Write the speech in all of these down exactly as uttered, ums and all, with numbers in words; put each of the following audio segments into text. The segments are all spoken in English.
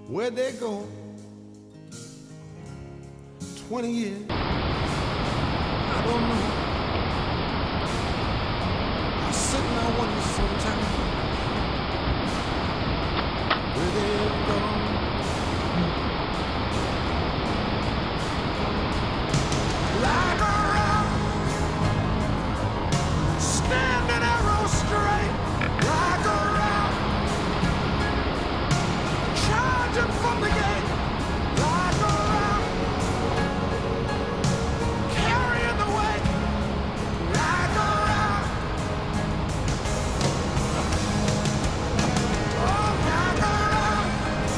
Where'd they go? Twenty years, I don't know. I sit and I wonder sometimes where they've gone. Like a rock, standing arrow straight. Like a rock, charging from the gate. Like a rock, carrying the weight. Like a rock, oh, like a rock,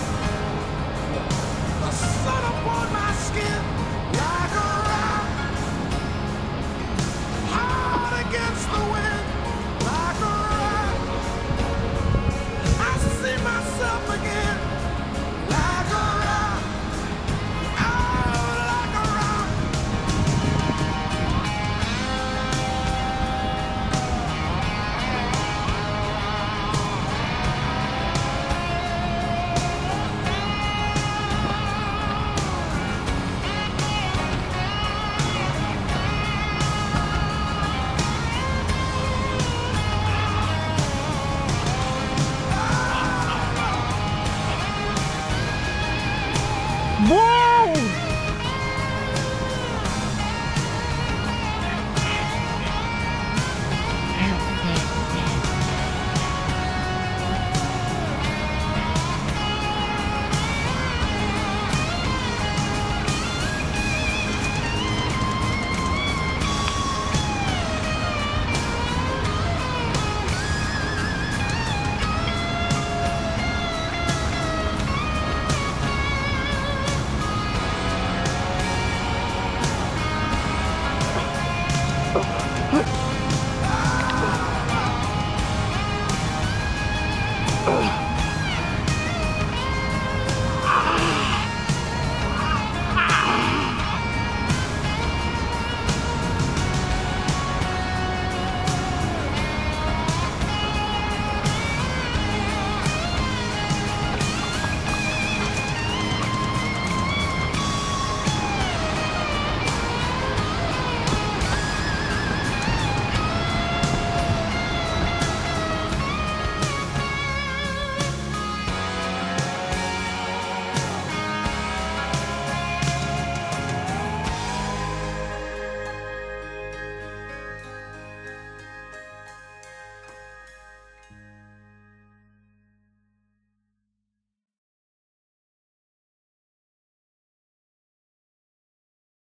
the sun upon my skin. Like a rock, hard against the wind. Like a rock, I see myself again. Like a rock, oh, like a rock. Boa!